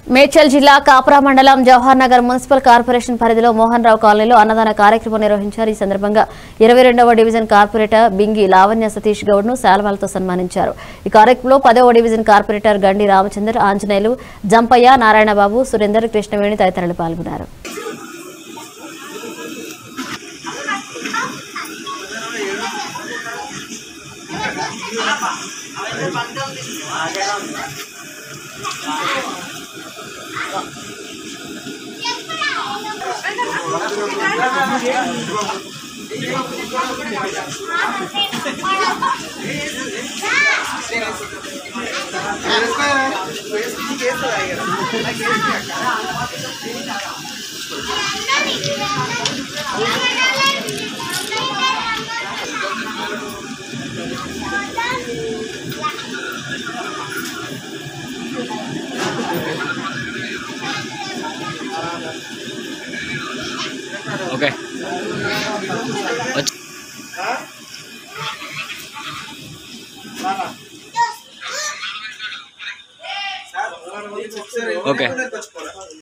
మేడ్చల్ జిల్లా కాప్రా మండలం Jawahar Nagar municipal corporation పరిధిలో మోహన్ రావు కాలనీలో అన్నదాన కార్యక్రమం నిర్వహించారు. ఈ సందర్భంగా 22వ డివిజన్ కార్పొరేటర్ బింగి లావణ్య సతీష్ గౌడ్ ను శాల్వాలతో సన్మానించారు. ఈ కార్యక్రమంలో 10వ డివిజన్ కార్పొరేటర్ గండి రామచంద్ర, ఆంజనేయులు, జంపయ్య, నారాయణబాబు, సురేందర్, కృష్ణవేణి తదితరులు పాల్గొన్నారు. Okay okay